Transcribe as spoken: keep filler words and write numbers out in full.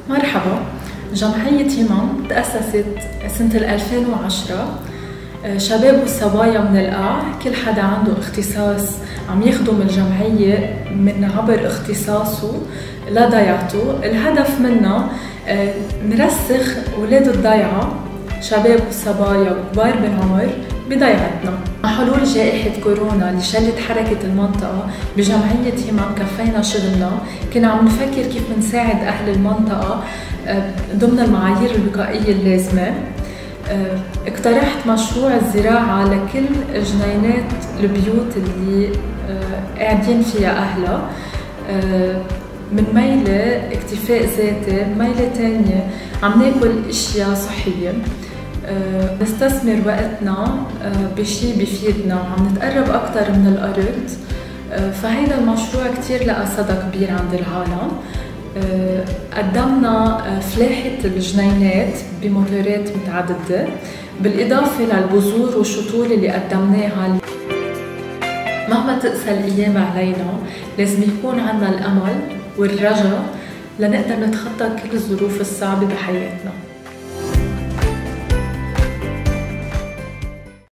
مرحبا. جمعية همام تأسست سنة ألفين وعشرة. شباب وصبايا من القاع، كل حدا عنده اختصاص عم يخدم الجمعية من عبر اختصاصه لضيعته. الهدف منها نرسخ أولاد الضيعة، شباب وصبايا وكبار بالعمر بضيعتنا. مع حلول جائحة كورونا اللي شلت حركة المنطقة، بجمعية همام كفينا شغلنا. كنا عم نفكر كيف نساعد أهل المنطقة ضمن المعايير الوقائية اللازمة. اقترحت مشروع الزراعة لكل جنينات البيوت اللي قاعدين فيها أهلها، من ميلة اكتفاء ذاتي، ميلة تانية عم ناكل اشياء صحية. نستثمر وقتنا بشي بيفيدنا، عم نتقرب أكتر من الأرض. فهيدا المشروع كتير لقى صدى كبير عند العالم. قدمنا فلاحة الجنينات بموتورات متعددة، بالإضافة للبذور والشطول اللي قدمناها. مهما تقسى الأيام علينا، لازم يكون عنا الأمل والرجاء لنقدر نتخطى كل الظروف الصعبة بحياتنا.